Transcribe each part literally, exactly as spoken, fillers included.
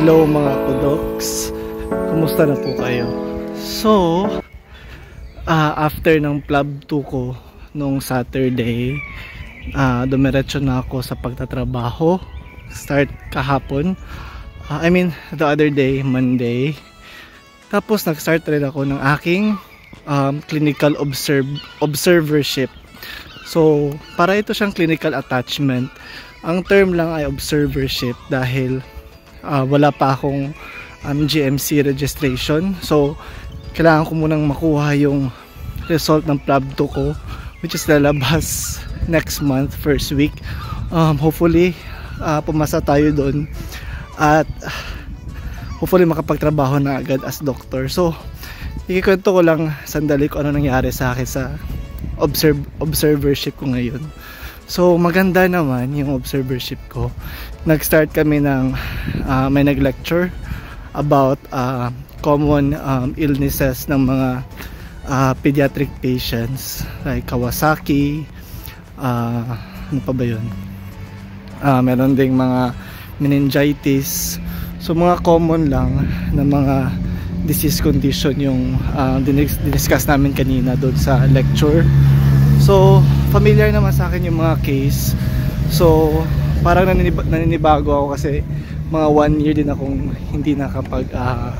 Hello mga kudoks, kumusta na po kayo? So, uh, after ng Plab two ko nung Saturday, uh, dumiretso na ako sa pagtatrabaho. Start kahapon, uh, I mean the other day, Monday. Tapos nag-start rin ako ng aking um, clinical observe, observership. So, para ito siyang clinical attachment. Ang term lang ay observership dahil Uh, wala pa akong um, G M C registration, so kailangan ko munang makuha yung result ng Plab two ko, which is lalabas next month, first week. Um, hopefully uh, pumasa tayo doon at uh, hopefully makapagtrabaho na agad as doctor. So ikikwento ko lang sandali kung ano nangyari sa akin sa observe, observership ko ngayon. So maganda naman yung observership ko. Nag-start kami ng uh, may nag-lecture about uh, common um, illnesses ng mga uh, pediatric patients like Kawasaki, uh, ano pa ba yun? Uh, meron ding mga meningitis. So mga common lang na mga disease condition yung uh, diniscuss namin kanina doon sa lecture. So familiar naman sa akin yung mga case. So parang naninib naninibago ako kasi mga one year din akong hindi nakapag uh,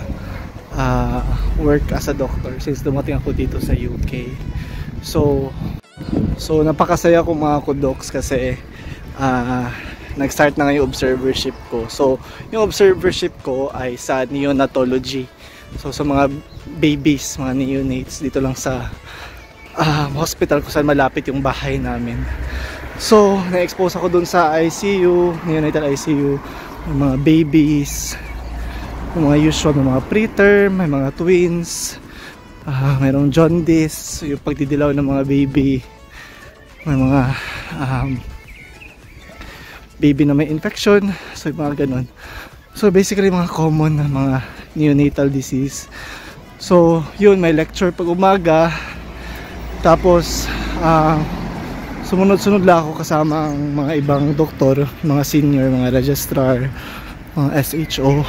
uh, work as a doctor since dumating ako dito sa U K. So so napakasaya ko mga kudoks kasi uh, nag-start na nga yung observership ko. So yung observership ko ay sa neonatology. So sa mga babies, mga neonates dito lang sa Uh, hospital kung saan malapit yung bahay namin. So na-expose ako dun sa I C U, neonatal I C U, yung mga babies, yung mga usual, yung mga preterm, may mga twins, uh, mayroong jaundice, yung pagdidilaw ng mga baby, may mga um, baby na may infection, so yung mga ganun. So basically mga common na mga neonatal disease. So yun, may lecture pag umaga. Tapos uh, sumunod-sunod lang ako kasama ang mga ibang doktor, mga senior, mga registrar, mga S H O,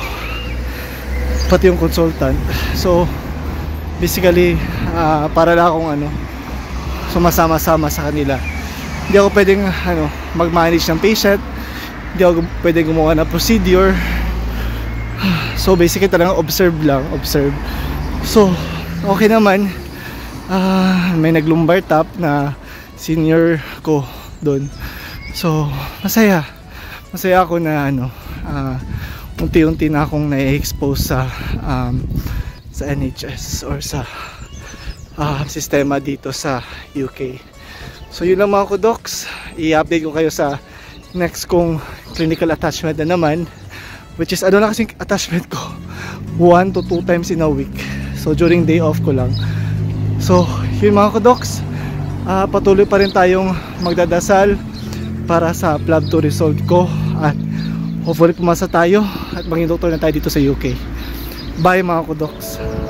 pati yung consultant. So basically uh, para lang akong ano, sumasama-sama sa kanila. Hindi ako pwedeng ano, mag-manage ng patient, hindi ako pwedeng gumawa ng procedure. So basically talagang observe lang, observe. So okay naman. Uh, may nag-lumbar tap na senior ko doon. So masaya masaya ako na ano, uh, unti-unti na akong na-expose sa um, sa N H S or sa uh, sistema dito sa U K. So yun lang mga kudoks, i-update ko kayo sa next kong clinical attachment na naman, which is ano lang kasing attachment ko, one to two times in a week. So during day off ko lang. So yun mga kudoks, uh, patuloy pa rin tayong magdadasal para sa Plab two result ko at hopefully pumasa tayo at maging doktor na tayo dito sa U K. Bye mga kudoks.